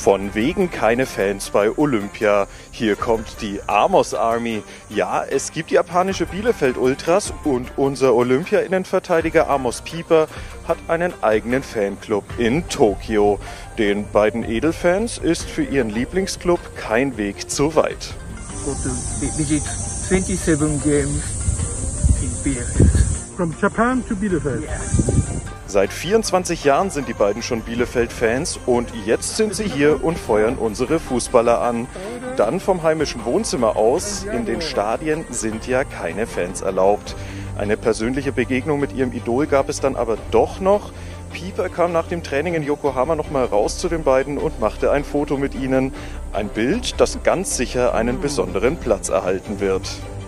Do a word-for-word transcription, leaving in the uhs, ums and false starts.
Von wegen keine Fans bei Olympia. Hier kommt die Amos Army. Ja, es gibt japanische Bielefeld Ultras und unser Olympia-Innenverteidiger Amos Pieper hat einen eigenen Fanclub in Tokio. Den beiden Edelfans ist für ihren Lieblingsclub kein Weg zu weit. Go to visit twenty-seven games in Bielefeld. From Japan to Bielefeld? Yeah. Seit vierundzwanzig Jahren sind die beiden schon Bielefeld-Fans und jetzt sind sie hier und feuern unsere Fußballer an. Dann vom heimischen Wohnzimmer aus, in den Stadien sind ja keine Fans erlaubt. Eine persönliche Begegnung mit ihrem Idol gab es dann aber doch noch. Pieper kam nach dem Training in Yokohama nochmal raus zu den beiden und machte ein Foto mit ihnen. Ein Bild, das ganz sicher einen besonderen Platz erhalten wird.